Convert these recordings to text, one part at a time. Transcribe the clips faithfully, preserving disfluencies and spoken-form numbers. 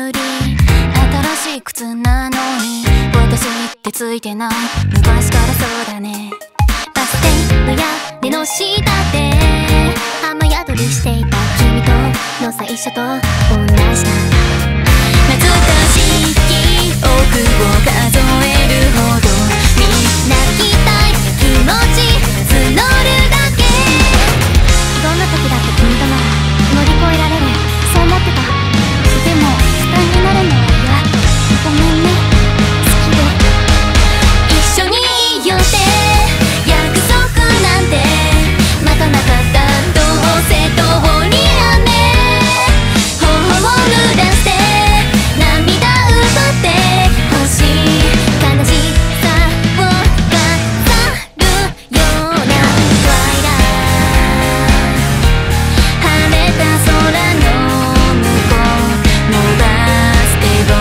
り新しい靴なのに私ってついてない。昔からそうだね。バス停の屋根の下で雨宿りしていた君との最初と同じだ。懐かしい記憶を数えるほどみんなきたい気持ち募るだけ。どんな時だって君となら乗り越えられる、そう思ってた。でも負担になるのは嫌。ごめんね、好きで。一緒にいようって約束なんてまたなかった。どうせ通り雨頬を濡らして涙奪ってほしい。悲しさを飾るようなトワイライ晴れた空の向こう伸ばしてご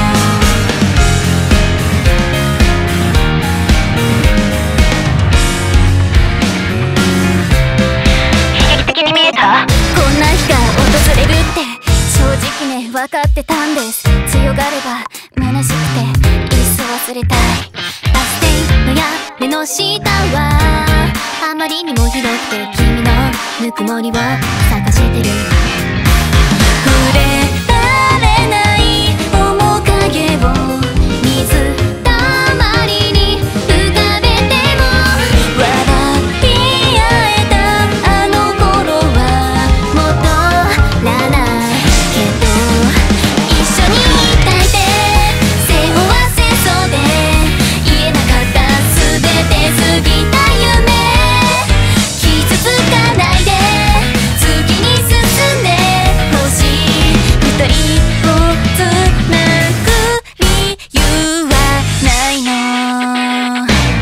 悲劇的に見えた。こんな日が訪れるって正直ね分かってたんです。強がれば虚しくていっそ忘れたい。バス停の屋根の下はあまりにもひどくて君のぬくもりを探してる。触れられない面影を水たまりに浮かべても笑い合えたあの頃は戻らないけど一緒にいたいって背負わせそうで言えなかった。全て過ぎた夢傷つかないで次に進んでほしい。二人をつなぐ理由はないの。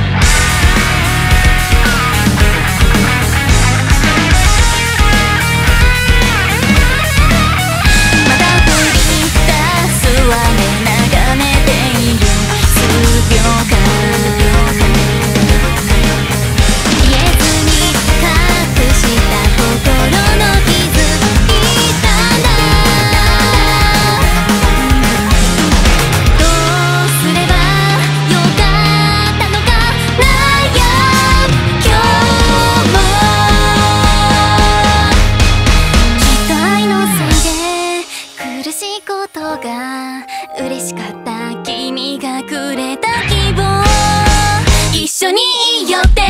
また降り出す雨眺めている数秒間。言えずに隠した心の傷いたな。どうすればよかったのか悩む今日も。きっと愛のせいで苦しいことが嬉しかった。君がくれた希望一緒にいようって